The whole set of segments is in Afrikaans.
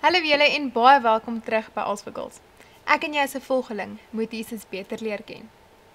Hallo julle en baie welkom terug by Als vir Girls. Ek en jy as 'n volgeling moet Jesus beter leer ken.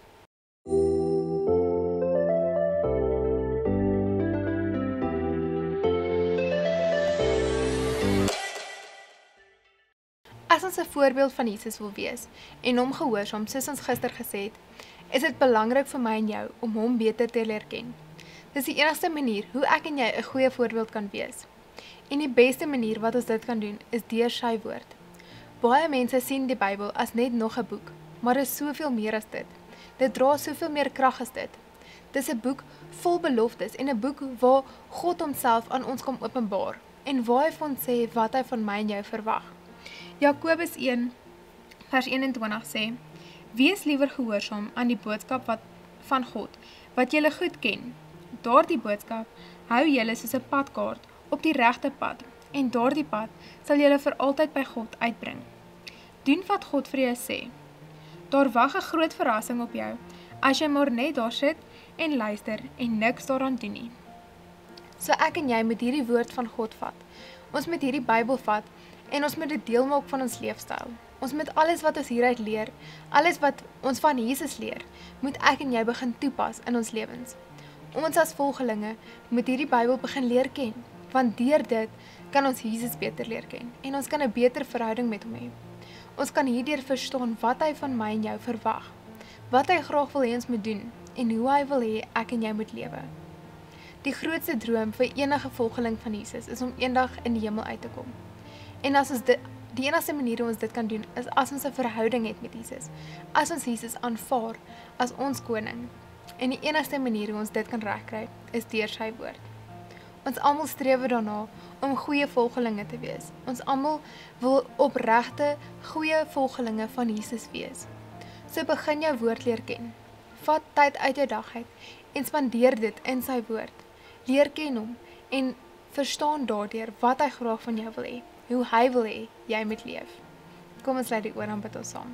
As ons 'n voorbeeld van Jesus wil wees en hom gehoorsaam soos ons gister gesê het, is dit belangrik vir my en jou om hom beter te leer ken. Dis die enigste manier hoe ek en jy 'n goeie voorbeeld kan wees. En die beste manier wat ons dit kan doen, is deur sy woord. Baie mense sien die Bybel as net nog 'n boek, maar dit is soveel meer as dit. Dit dra soveel meer krag as dit. Dis 'n boek vol beloftes en 'n boek waar God homself aan ons kom openbaar en waar hy vir ons sê wat hy van my en jou verwag. Jakobus 1 vers 21 sê: Wees liewer gehoorsaam aan die boodskap van God, wat julle goed ken. Daardie boodskap hou julle soos 'n padkaart op die regte pad, en daardie pad sal julle vir altyd by God uitbring. Doen wat God vir jou sê. Daar wag 'n groot verrassing op jou, as jy maar net daar sit en luister en niks daaraan doen nie. So ek en jy moet hierdie woord van God vat. Ons moet hierdie Bybel vat en ons moet dit deel maak van ons leefstyl. Ons moet alles wat ons hieruit leer, alles wat ons van Jesus leer, moet ek en jy begin toepas in ons lewens. Ons as volgelinge moet hierdie Bybel begin leer ken, want deur dit kan ons Jesus beter leer ken en ons kan 'n beter verhouding met hom hê. Ons kan hierdeur verstaan wat hy van my en jou verwag, wat hy graag wil hê ons moet doen en hoe hy wil hê ek en jy moet lewe. Die grootste droom vir enige volgeling van Jesus is om eendag in die hemel uit te kom. En as ons die enigste manier hoe ons dit kan doen is as ons 'n verhouding het met Jesus, as ons Jesus aanvaar as ons koning. En die enigste manier hoe ons dit kan regkry is deur sy woord. Ons almal streef daarna om goeie volgelinge te wees. Ons almal wil opregte, goeie volgelinge van Jesus wees. So begin jou woord leer ken. Vat tyd uit jou dag uit en spandeer dit in sy woord. Leer ken hom en verstaan daardeur wat hy graag van jou wil hê, hoe hy wil hê jy moet leef. Kom ons lei die oor aan bid ons saam.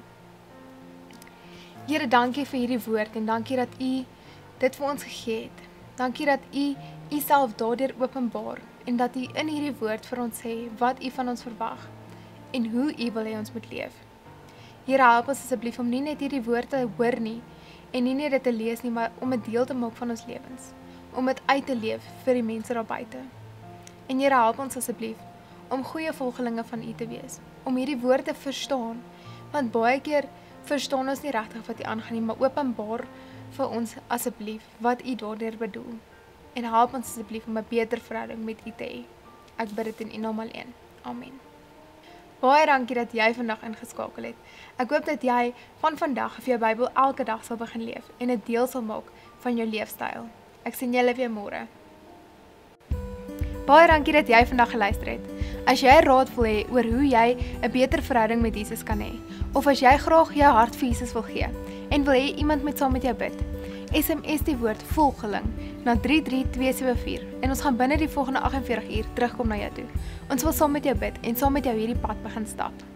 Here, dankie vir hierdie woord en dankie dat U dit vir ons gegee het. Dankie dat U self daardeur openbaar en dat U in hierdie woord vir ons sê wat U van ons verwag en hoe U wil hê ons moet leef. Here, help ons asseblief om nie net hierdie woord te hoor nie en nie net dit te lees nie, maar om dit deel te maak van ons lewens, om dit uit te leef vir die mense daar buite. En Here, help ons asseblief om goeie volgelinge van U te wees, om hierdie woord te verstaan, want baie keer verstaan ons nie regtig wat U aangaan nie, maar openbaar vir ons asseblief wat U daardeur bedoel. En help ons asseblief om 'n beter verhouding met U te hê. Ek bid dit in U naam alleen. Amen. Baie dankie dat jy vandag ingeskakel het. Ek hoop dat jy van vandag of jou Bybel elke dag sal begin leef en 'n deel sal maak van jou leefstyl. Ek sien julle weer môre. Baie dankie dat jy vandag geluister het. As jy raad wil hê oor hoe jy 'n beter verhouding met Jesus kan hê, of as jy graag jou hart vir Jesus wil gee en wil hê iemand moet saam met jou bid, SMS die woord volgeling na 33274 en ons gaan binne die volgende 48 uur terugkom na jou toe. Ons wil saam met jou bid en saam met jou hierdie pad begin stap.